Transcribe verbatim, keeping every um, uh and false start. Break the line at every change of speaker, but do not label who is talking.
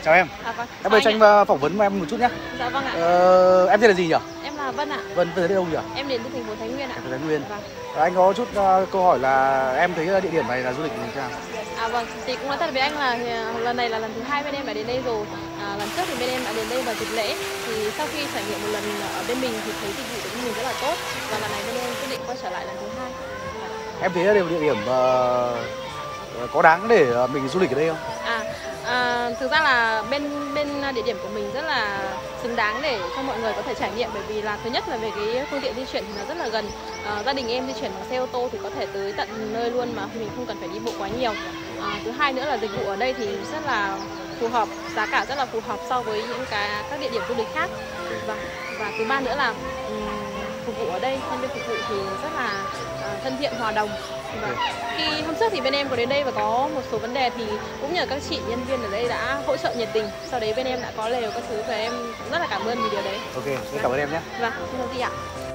Chào em.
À, vâng.
Em mời cho anh phỏng vấn em một chút nhé.
Dạ vâng ạ.
Ờ, em tên là gì nhỉ?
Em là Vân ạ.
Vân, từ đâu nhỉ?
Em đến từ thành phố Thái Nguyên ạ.
Thành phố Thái Nguyên.
Vâng.
Anh có chút uh, câu hỏi là em thấy địa điểm này là du lịch như thế nào?
À vâng, thì cũng nói thật với anh là lần này là lần thứ hai bên em đã đến đây rồi. À, lần trước thì bên em đã đến đây vào dịp lễ. Thì sau khi trải nghiệm một lần ở bên mình thì thấy dịch vụ của mình rất là tốt. Và lần này bên em quyết định quay trở lại lần thứ hai.
Em thấy đây là địa điểm uh, có đáng để mình du lịch ở đây không?
À, à, thực ra là bên bên địa điểm của mình rất là xứng đáng để cho mọi người có thể trải nghiệm, bởi vì là thứ nhất là về cái phương tiện di chuyển thì nó rất là gần. À, gia đình em di chuyển bằng xe ô tô thì có thể tới tận nơi luôn mà mình không cần phải đi bộ quá nhiều. À, thứ hai nữa là dịch vụ ở đây thì rất là phù hợp, giá cả rất là phù hợp so với những cái các địa điểm du lịch khác. Và và thứ ba nữa là um, phục vụ ở đây, nhân viên phục vụ thì rất là uh, thân thiện, hòa đồng. Và khi hôm trước thì bên em có đến đây và có một số vấn đề thì cũng nhờ các chị nhân viên ở đây đã hỗ trợ nhiệt tình. Sau đấy bên em đã có lều các thứ và em rất là cảm ơn vì điều đấy.
Ok, cảm ơn em nhé.
Vâng, không có gì ạ.